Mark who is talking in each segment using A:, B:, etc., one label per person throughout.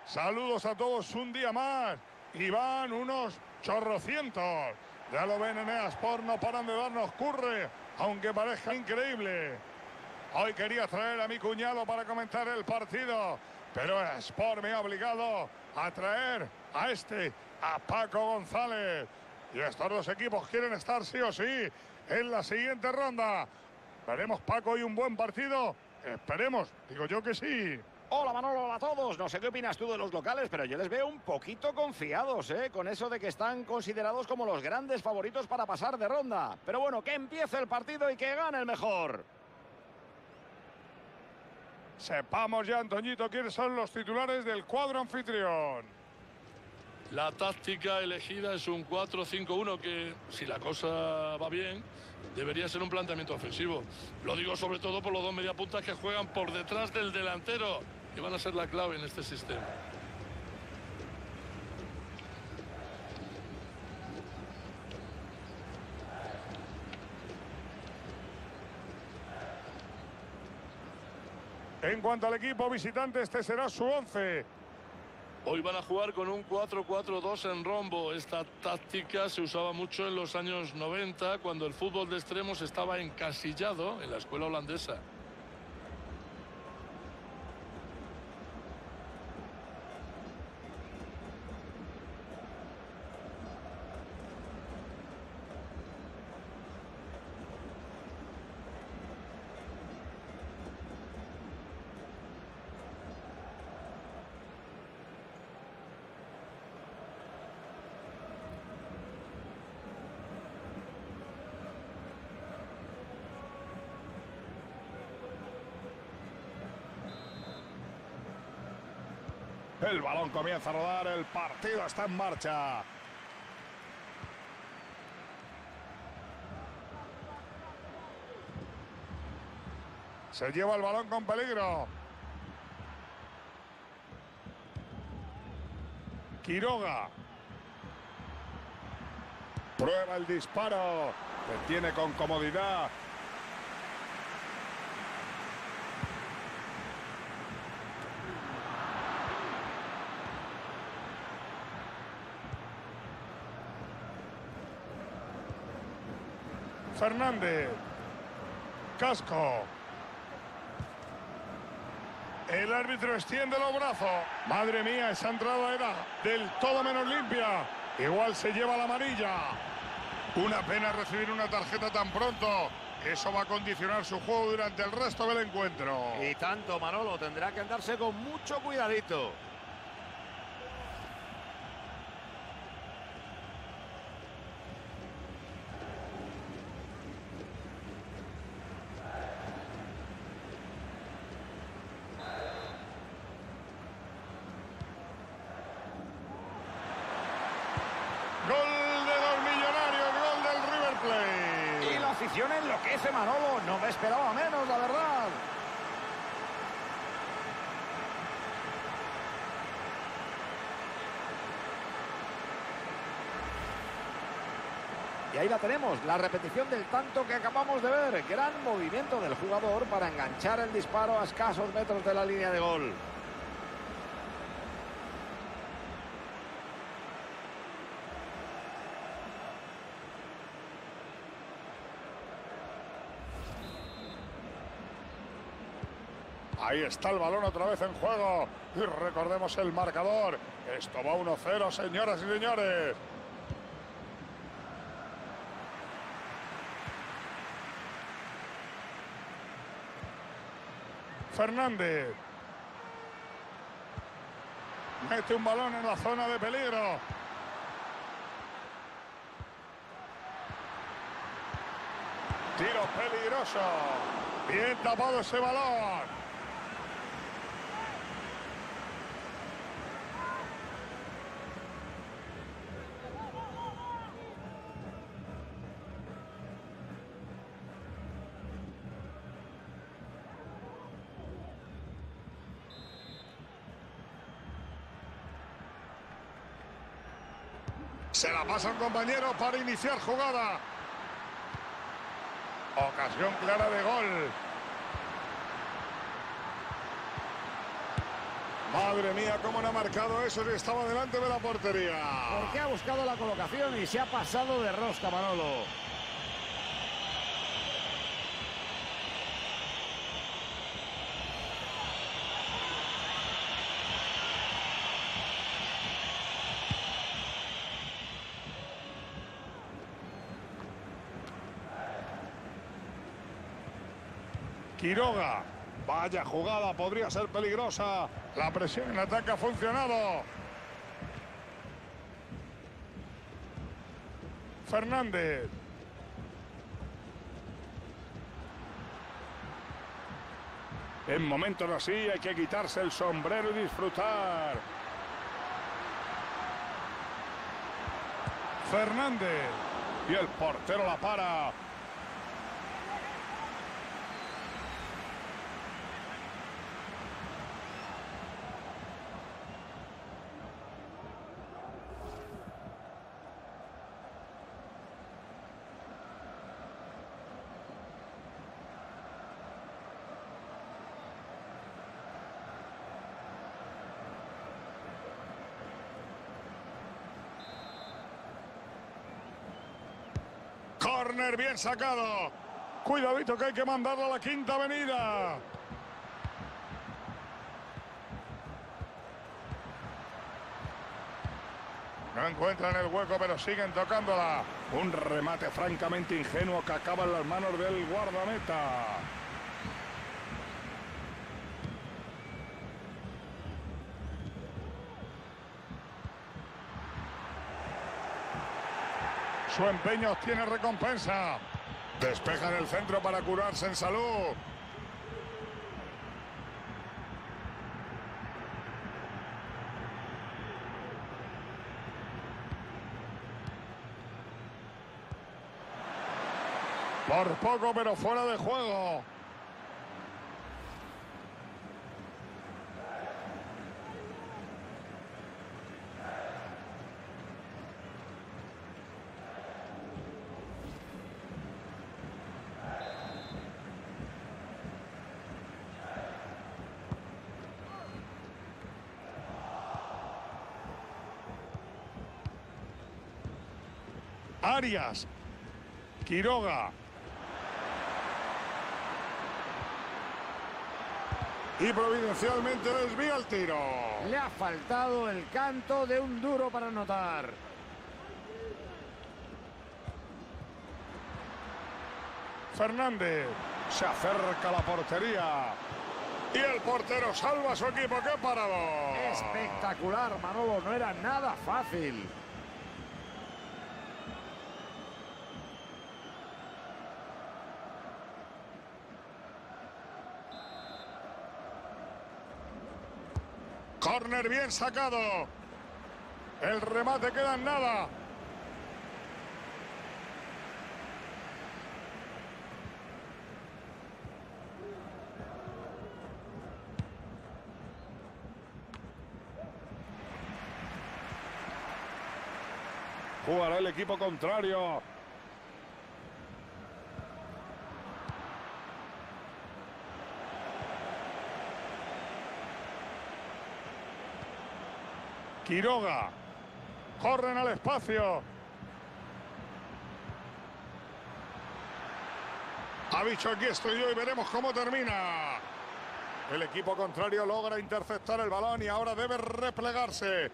A: Saludos a todos un día más. Y van unos chorrocientos. Ya lo ven en Sport, no paran de darnos curre, aunque parezca increíble. Hoy quería traer a mi cuñado para comentar el partido, pero Sport me ha obligado a traer a Paco González. Y estos dos equipos quieren estar sí o sí en la siguiente ronda. ¿Veremos, Paco, hoy un buen partido? Esperemos, digo yo que sí.
B: Hola Manolo, hola a todos. No sé qué opinas tú de los locales, pero yo les veo un poquito confiados, con eso de que están considerados como los grandes favoritos para pasar de ronda. Pero bueno, que empiece el partido y que gane el mejor.
A: Sepamos ya, Antoñito, quiénes son los titulares del cuadro anfitrión.
C: La táctica elegida es un 4-5-1 que, si la cosa va bien, debería ser un planteamiento ofensivo. Lo digo sobre todo por los dos mediapuntas que juegan por detrás del delantero, que van a ser la clave en este sistema.
A: En cuanto al equipo visitante, este será su 11.
C: Hoy van a jugar con un 4-4-2 en rombo. Esta táctica se usaba mucho en los años 90, cuando el fútbol de extremos estaba encasillado en la escuela holandesa.
A: El balón comienza a rodar, el partido está en marcha. Se lleva el balón con peligro. Quiroga. Prueba el disparo. Detiene con comodidad. Fernández. Casco. El árbitro extiende los brazos. Madre mía, esa entrada era del todo menos limpia. Igual se lleva la amarilla. Una pena recibir una tarjeta tan pronto. Eso va a condicionar su juego durante el resto del encuentro.
B: Y tanto, Manolo, tendrá que andarse con mucho cuidadito. Y la afición enloquece, Manolo. No me esperaba menos, la verdad. Y ahí la tenemos, la repetición del tanto que acabamos de ver. Gran movimiento del jugador para enganchar el disparo a escasos metros de la línea de gol.
A: Ahí está el balón otra vez en juego. Y recordemos el marcador. Esto va 1-0, señoras y señores. Fernández. Mete un balón en la zona de peligro. Tiro peligroso. Bien tapado ese balón. Se la pasa un compañero para iniciar jugada. Ocasión clara de gol. Madre mía, cómo no ha marcado eso si estaba delante de la portería.
B: Porque ha buscado la colocación y se ha pasado de rosca, Manolo.
A: Quiroga. Vaya jugada, podría ser peligrosa. La presión en ataque ha funcionado. Fernández. En momentos así hay que quitarse el sombrero y disfrutar. Fernández. Y el portero la para. Córner bien sacado. Cuidadito que hay que mandarlo a la Quinta Avenida. No encuentran el hueco, pero siguen tocándola. Un remate francamente ingenuo que acaba en las manos del guardameta. Su empeño obtiene recompensa. Despejan el centro para curarse en salud. Por poco, pero fuera de juego. Arias. Quiroga. Y providencialmente desvía el tiro.
B: Le ha faltado el canto de un duro para anotar.
A: Fernández. Se acerca a la portería. Y el portero salva a su equipo. ¡Qué parado!
B: Espectacular, Manolo. No era nada fácil.
A: Córner bien sacado. El remate queda en nada. Jugará el equipo contrario. Quiroga. Corren al espacio. Ha dicho aquí estoy yo y veremos cómo termina. El equipo contrario logra interceptar el balón y ahora debe replegarse.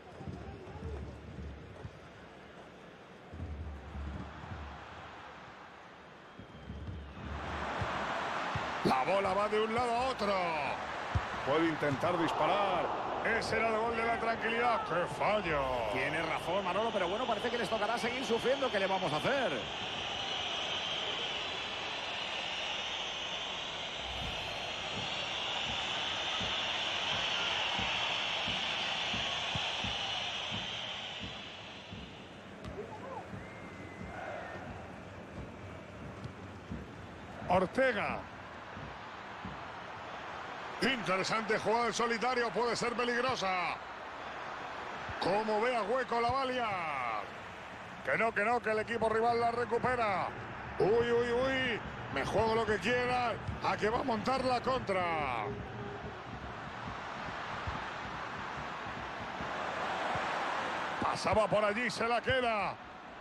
A: La bola va de un lado a otro. Puede intentar disparar. Ese era el gol de la tranquilidad. ¡Qué fallo!
B: Tiene razón, Manolo, pero bueno, parece que les tocará seguir sufriendo. ¿Qué le vamos a hacer?
A: Ortega. Interesante jugada en solitario, puede ser peligrosa. Como vea hueco la va a liar. Que no, que el equipo rival la recupera. Uy, uy, uy. Me juego lo que quieran. A que va a montar la contra. Pasaba por allí, se la queda.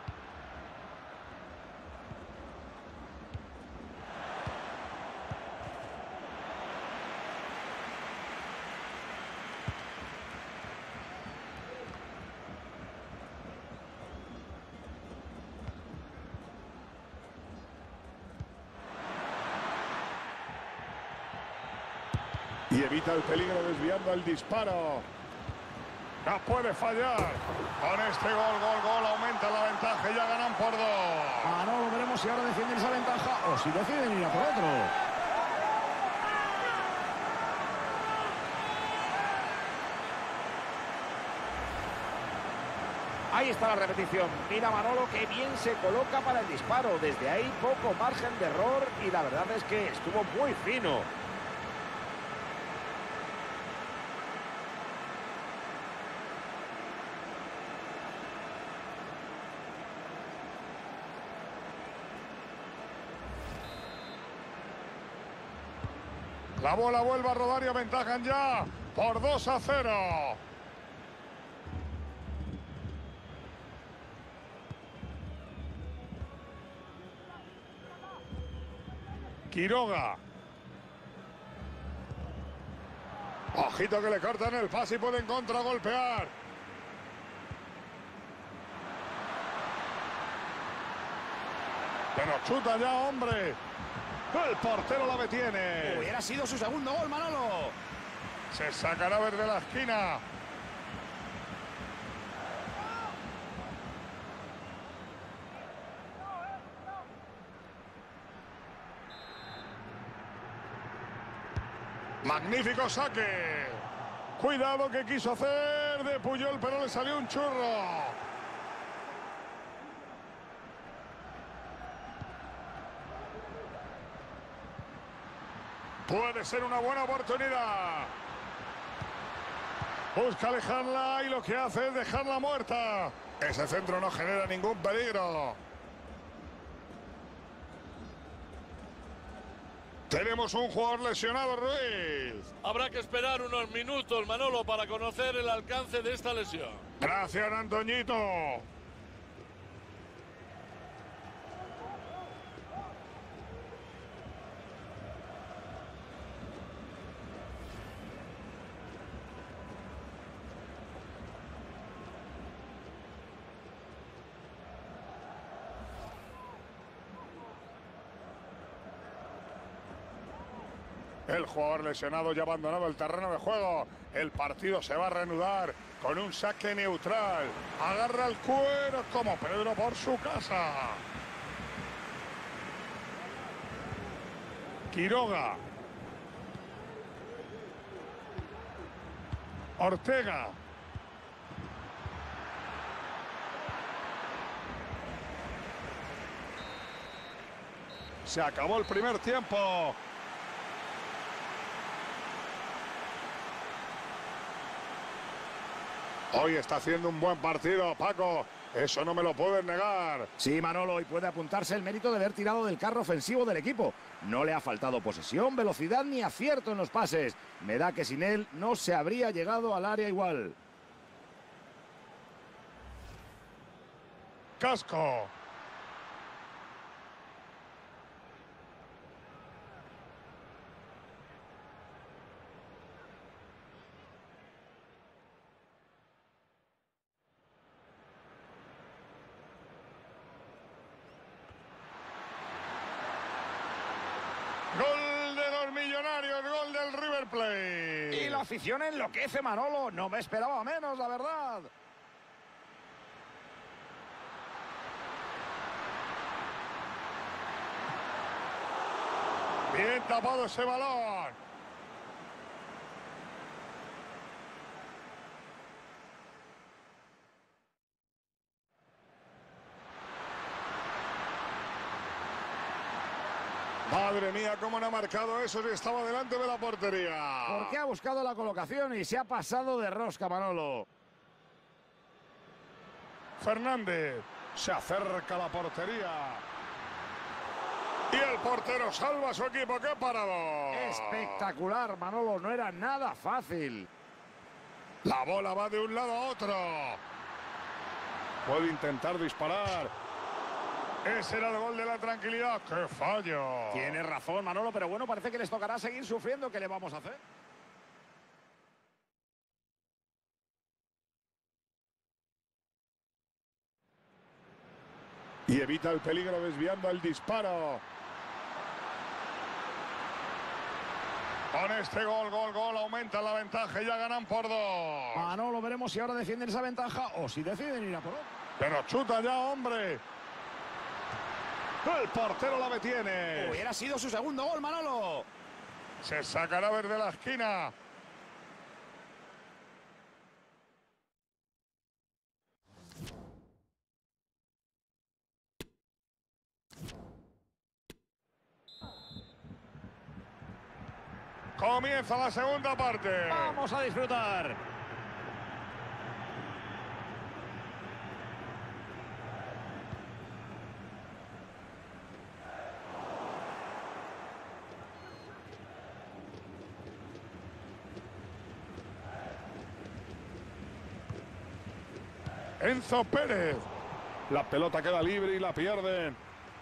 A: Y evita el peligro desviando el disparo. No puede fallar. Con este gol, aumenta la ventaja y ya ganan por 2.
B: Manolo, veremos si ahora defienden esa ventaja o si deciden ir a por otro. Ahí está la repetición. Mira Manolo que bien se coloca para el disparo. Desde ahí poco margen de error y la verdad es que estuvo muy fino.
A: La bola vuelve a rodar y aventajan ya por 2-0. Quiroga. Ojito que le cortan el pase y pueden contragolpear. Pero chuta ya, hombre. El portero la detiene.
B: Hubiera sido su segundo gol, Manolo.
A: Se sacará desde la esquina. Magnífico saque. Cuidado que quiso hacer de Puyol, pero le salió un churro. Puede ser una buena oportunidad. Busca alejarla y lo que hace es dejarla muerta. Ese centro no genera ningún peligro. Tenemos un jugador lesionado, Ruiz.
C: Habrá que esperar unos minutos, Manolo, para conocer el alcance de esta lesión.
A: Gracias, Antoñito. El jugador lesionado ya ha abandonado el terreno de juego. El partido se va a reanudar con un saque neutral. Agarra el cuero como Pedro por su casa. Quiroga. Ortega. Se acabó el primer tiempo. Hoy está haciendo un buen partido, Paco. Eso no me lo pueden negar.
B: Sí, Manolo, y puede apuntarse el mérito de haber tirado del carro ofensivo del equipo. No le ha faltado posesión, velocidad ni acierto en los pases. Me da que sin él no se habría llegado al área igual.
A: Casco. Gol de los Millonarios, gol del River Plate.
B: Y la afición enloquece, Manolo. No me esperaba menos, la verdad.
A: Bien tapado ese balón. Madre mía, cómo no ha marcado eso si estaba delante de la portería.
B: Porque ha buscado la colocación y se ha pasado de rosca, Manolo.
A: Fernández se acerca a la portería. Y el portero salva a su equipo. ¡Qué parado!
B: Espectacular, Manolo. No era nada fácil.
A: La bola va de un lado a otro. Puede intentar disparar. Ese era el gol de la tranquilidad. ¡Qué fallo!
B: Tienes razón, Manolo, pero bueno, parece que les tocará seguir sufriendo. ¿Qué le vamos a hacer?
A: Y evita el peligro desviando el disparo. Con este gol, aumenta la ventaja y ya ganan por 2.
B: Manolo, veremos si ahora defienden esa ventaja o si deciden ir a por otro.
A: Pero chuta ya, hombre. El portero la detiene.
B: Hubiera sido su segundo gol, Manolo.
A: Se sacará verde la esquina. Comienza la segunda parte.
B: Vamos a disfrutar.
A: Enzo Pérez. La pelota queda libre y la pierden.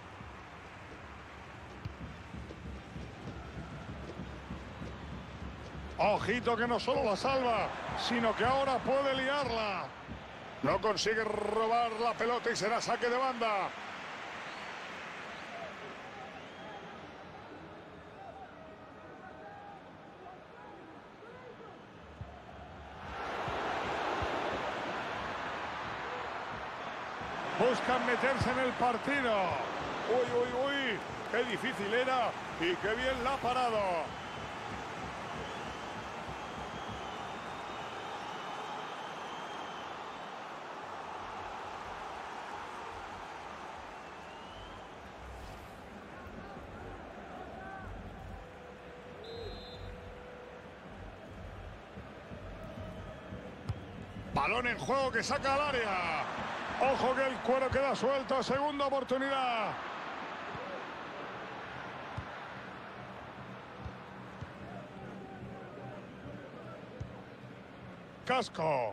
A: Ojito que no solo la salva, sino que ahora puede liarla. No consigue robar la pelota y será saque de banda. Buscan meterse en el partido. Uy, uy, uy. Qué difícil era y qué bien la ha parado. Balón en juego que saca al área. Ojo que el cuero queda suelto. Segunda oportunidad. Casco.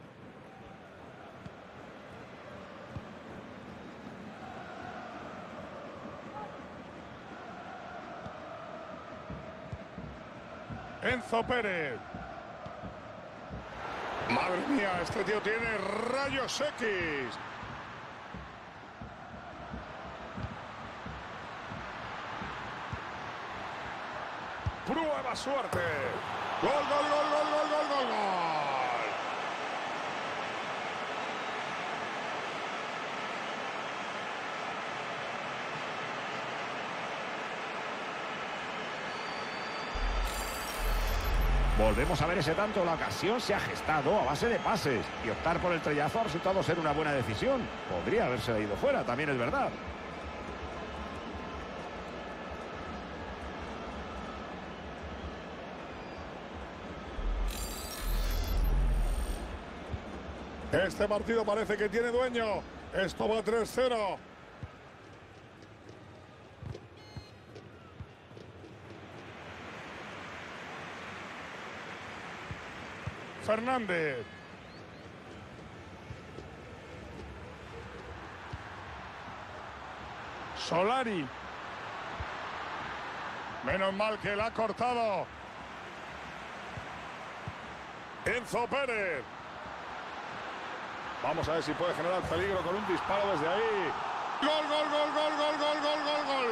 A: Enzo Pérez. Madre mía, este tío tiene rayos X. Prueba suerte. Gol, gol, gol, gol, gol, gol, gol, gol.
B: Volvemos a ver ese tanto. La ocasión se ha gestado a base de pases. Y optar por el trellazo ha resultado ser una buena decisión. Podría haberse ido fuera, también es verdad.
A: Este partido parece que tiene dueño. Esto va 3-0. Fernández. Solari. Menos mal que la ha cortado. Enzo Pérez. Vamos a ver si puede generar peligro con un disparo desde ahí. Gol, gol, gol, gol, gol, gol, gol, gol, gol.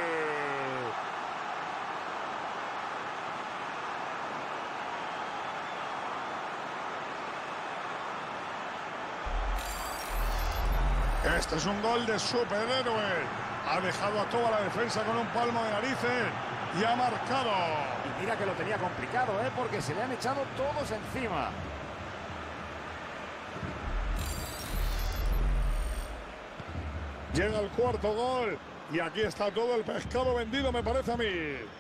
A: Este es un gol de superhéroe. Ha dejado a toda la defensa con un palmo de narices y ha marcado.
B: Y mira que lo tenía complicado, porque se le han echado todos encima.
A: Llega el cuarto gol y aquí está todo el pescado vendido, me parece a mí.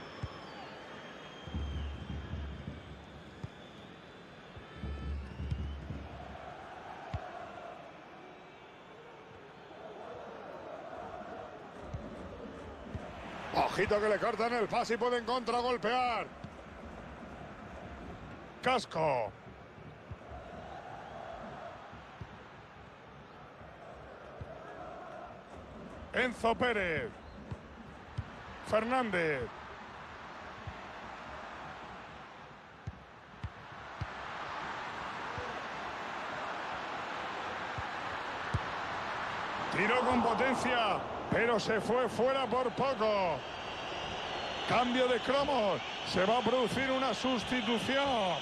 A: Ojito que le cortan el pase y pueden contragolpear. Casco. Enzo Pérez. Fernández. Tiró con potencia, pero se fue fuera por poco. Cambio de cromos. Se va a producir una sustitución.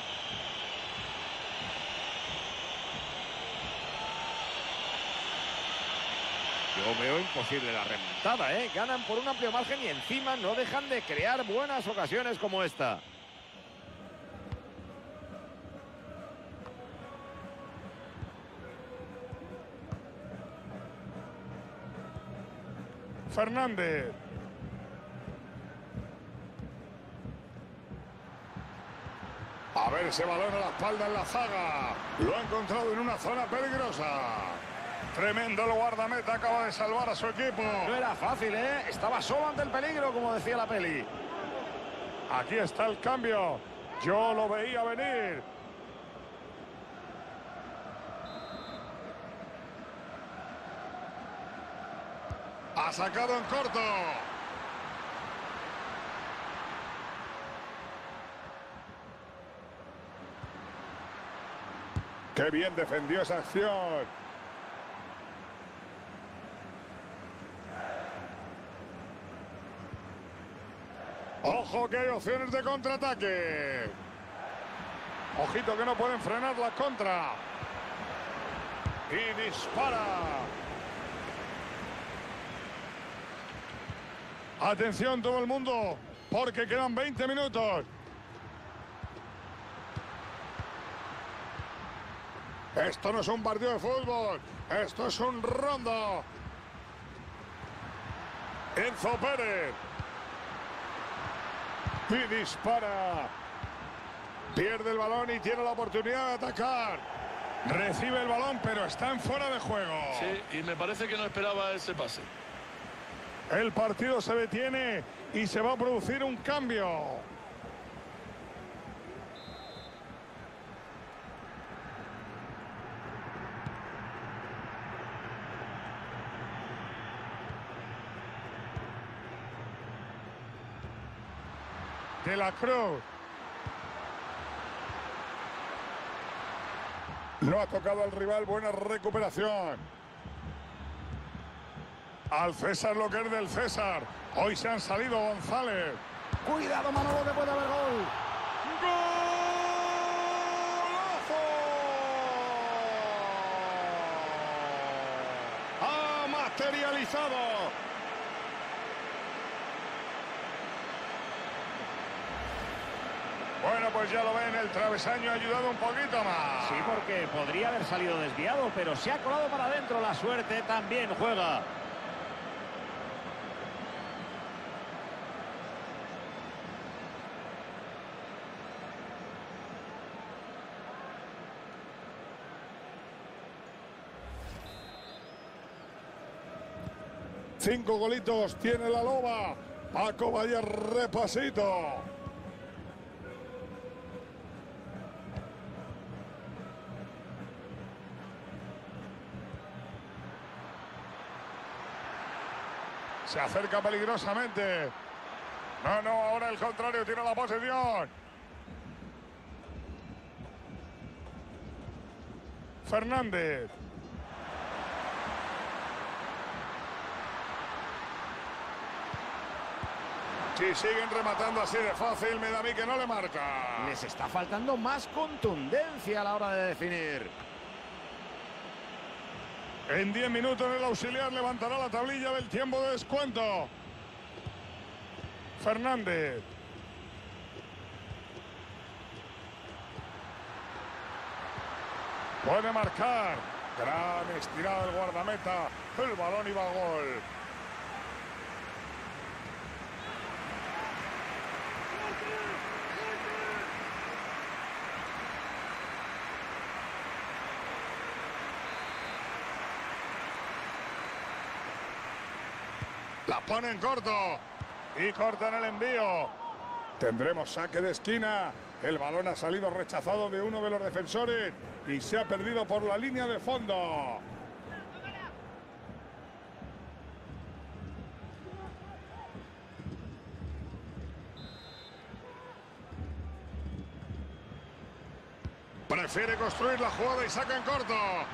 B: Yo veo imposible la remontada, ¿eh? Ganan por un amplio margen y encima no dejan de crear buenas ocasiones como esta.
A: Fernández. A ver ese balón a la espalda en la zaga. Lo ha encontrado en una zona peligrosa. Tremendo el guardameta, acaba de salvar a su equipo.
B: No era fácil, ¿eh? Estaba solo ante el peligro, como decía la peli.
A: Aquí está el cambio. Yo lo veía venir. Ha sacado en corto. Qué bien defendió esa acción. Ojo que hay opciones de contraataque. Ojito que no pueden frenar la contra. Y dispara. Atención todo el mundo, porque quedan 20 minutos. Esto no es un partido de fútbol, esto es un rondo. Enzo Pérez. Y dispara. Pierde el balón y tiene la oportunidad de atacar. Recibe el balón, pero está en fuera de juego.
C: Sí, y me parece que no esperaba ese pase.
A: El partido se detiene y se va a producir un cambio. De la Cruz. No ha tocado al rival, buena recuperación. Al César lo que es del César. Hoy se han salido González.
B: Cuidado, Manolo, que puede haber gol.
A: ¡Golazo! ¡Ha materializado! Bueno, pues ya lo ven, el travesaño ha ayudado un poquito más.
B: Sí, porque podría haber salido desviado, pero se ha colado para adentro. La suerte también juega.
A: Cinco golitos tiene la Loba. Paco, vaya repasito. Se acerca peligrosamente. No, ahora el contrario tiene la posesión. Fernández. Si siguen rematando así de fácil, me da a mí que no le marca.
B: Les está faltando más contundencia a la hora de definir.
A: En 10 minutos el auxiliar levantará la tablilla del tiempo de descuento. Fernández. Puede marcar. Gran estirada del guardameta. El balón iba a gol. La pone en corto. Y cortan el envío. Tendremos saque de esquina. El balón ha salido rechazado de uno de los defensores y se ha perdido por la línea de fondo. Prefiere construir la jugada y saca en corto.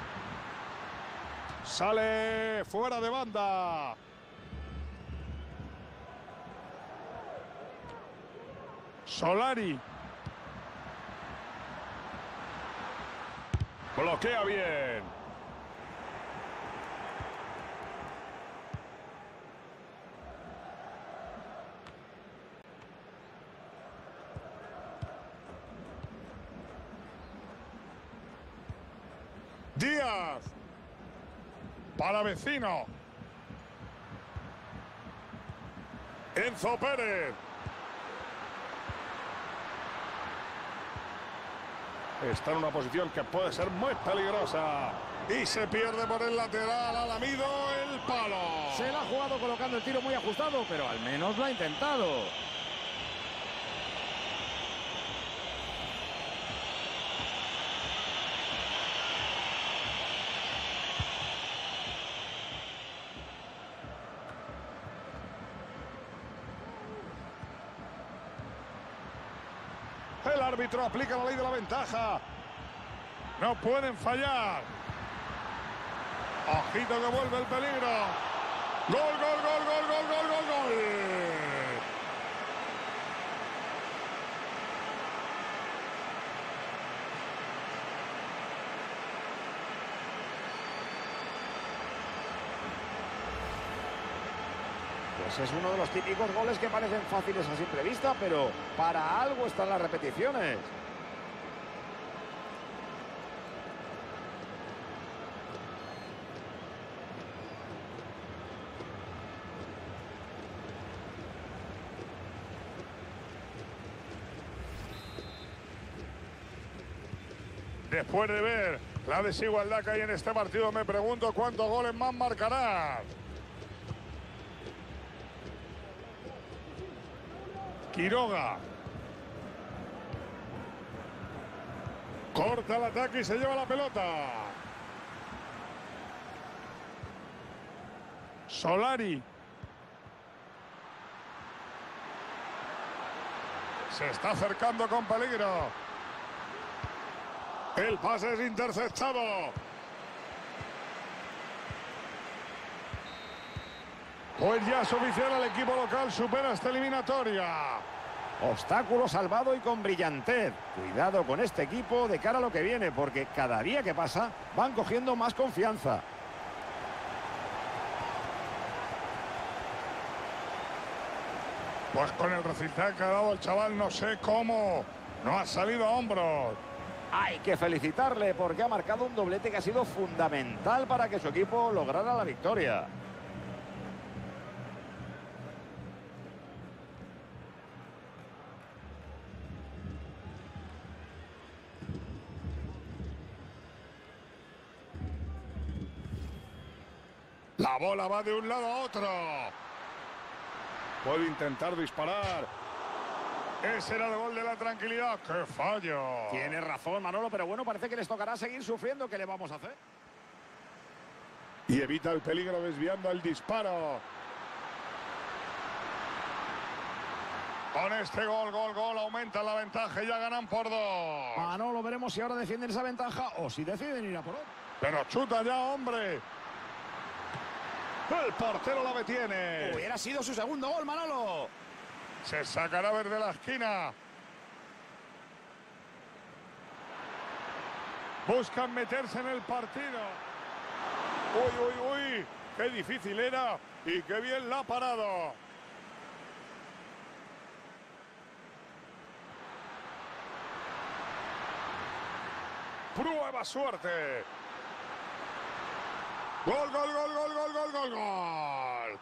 A: Sale fuera de banda. Solari. Bloquea bien. Díaz. Para Vecino. Enzo Pérez. Está en una posición que puede ser muy peligrosa. Y se pierde por el lateral. Alamido, el palo.
B: Se la ha jugado colocando el tiro muy ajustado, pero al menos lo ha intentado.
A: El árbitro aplica la ley de la ventaja. No pueden fallar. Ojito que vuelve el peligro. Gol, gol, gol, gol, gol, gol, gol, gol.
B: Pues es uno de los típicos goles que parecen fáciles a simple vista, pero para algo están las repeticiones.
A: Después de ver la desigualdad que hay en este partido, me pregunto cuántos goles más marcará. Quiroga. Corta el ataque y se lleva la pelota. Solari. Se está acercando con peligro. El pase es interceptado. Pues ya es oficial, el equipo local supera esta eliminatoria.
B: Obstáculo salvado y con brillantez. Cuidado con este equipo de cara a lo que viene, porque cada día que pasa van cogiendo más confianza.
A: Pues con el resultado que ha dado el chaval, no sé cómo no ha salido a hombros.
B: Hay que felicitarle porque ha marcado un doblete que ha sido fundamental para que su equipo lograra la victoria.
A: La bola va de un lado a otro. Puede intentar disparar. Ese era el gol de la tranquilidad. ¡Qué fallo!
B: Tiene razón, Manolo, pero bueno, parece que les tocará seguir sufriendo. ¿Qué le vamos a hacer?
A: Y evita el peligro desviando el disparo. Con este gol, aumenta la ventaja y ya ganan por 2.
B: Manolo, veremos si ahora defienden esa ventaja o si deciden ir a por otro.
A: Pero chuta ya, hombre. El portero la detiene.
B: Hubiera sido su segundo gol, Manolo.
A: Se sacará desde la esquina. Buscan meterse en el partido. Uy, uy, uy. Qué difícil era y qué bien la ha parado. Prueba suerte. Gol, gol, gol, gol, gol, gol, gol, gol.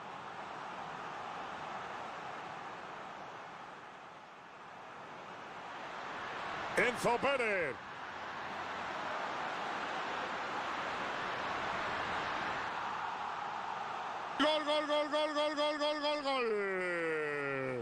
A: Enzo Pérez. Gol, gol, gol, gol, gol, gol, gol, gol, gol.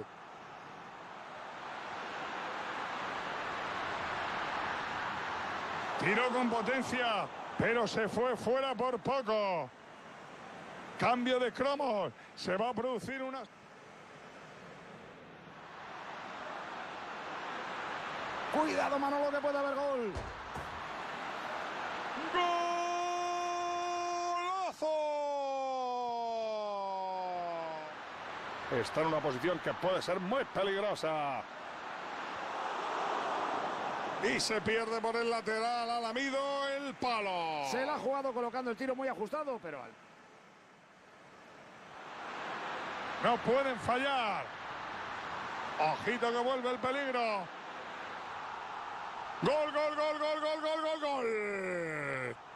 A: Tiró con potencia, pero se fue fuera por poco. Cambio de cromos. Se va a producir una...
B: Cuidado, Manolo, que puede haber gol.
A: ¡Golazo! Está en una posición que puede ser muy peligrosa. Y se pierde por el lateral, ha lamido el palo.
B: Se la ha jugado colocando el tiro muy ajustado, pero...
A: No pueden fallar. Ojito que vuelve el peligro. Gol, gol, gol, gol, gol, gol, gol, gol.